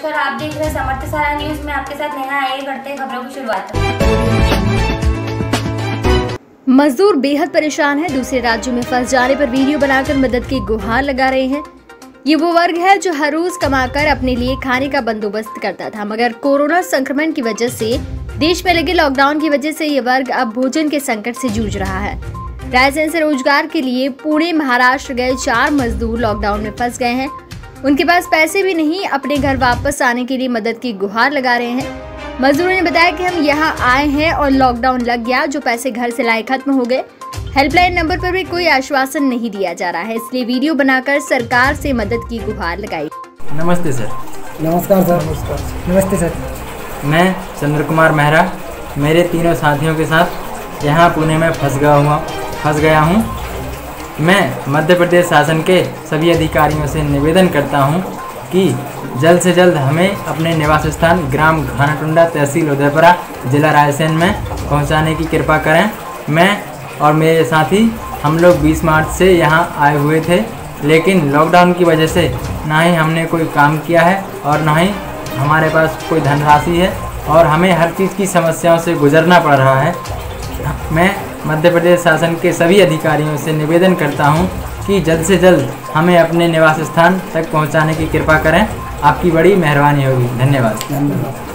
नमस्कार, आप देख रहे हैं समर्थशाला न्यूज में आपके साथ नेहा। आइए करते हैं खबरों की शुरुआत। मजदूर बेहद परेशान है। दूसरे राज्यों में फंस जाने पर वीडियो बनाकर मदद की गुहार लगा रहे हैं। ये वो वर्ग है जो हर रोज कमाकर अपने लिए खाने का बंदोबस्त करता था, मगर कोरोना संक्रमण की वजह से देश में लगे लॉकडाउन की वजह से ये वर्ग अब भोजन के संकट से जूझ रहा है। रायसेन से रोजगार के लिए पुणे महाराष्ट्र गए 4 मजदूर लॉकडाउन में फंस गए हैं। उनके पास पैसे भी नहीं, अपने घर वापस आने के लिए मदद की गुहार लगा रहे हैं। मजदूरों ने बताया कि हम यहाँ आए हैं और लॉकडाउन लग गया, जो पैसे घर से लाए खत्म हो गए। हेल्पलाइन नंबर पर भी कोई आश्वासन नहीं दिया जा रहा है, इसलिए वीडियो बनाकर सरकार से मदद की गुहार लगाई। नमस्ते सर। नमस्कार सर। नमस्ते सर। मैं चंद्र कुमार मेहरा मेरे तीनों साथियों के साथ यहाँ पुणे में फंस गया हूँ। मैं मध्य प्रदेश शासन के सभी अधिकारियों से निवेदन करता हूँ कि जल्द से जल्द हमें अपने निवास स्थान ग्राम घानाटुंडा, तहसील उदयपुरा, जिला रायसेन में पहुँचाने की कृपा करें। मैं और मेरे साथी हम लोग 20 मार्च से यहाँ आए हुए थे, लेकिन लॉकडाउन की वजह से ना ही हमने कोई काम किया है और ना ही हमारे पास कोई धनराशि है और हमें हर चीज़ की समस्याओं से गुजरना पड़ रहा है। मैं मध्य प्रदेश शासन के सभी अधिकारियों से निवेदन करता हूं कि जल्द से जल्द हमें अपने निवास स्थान तक पहुंचाने की कृपा करें। आपकी बड़ी मेहरबानी होगी। धन्यवाद।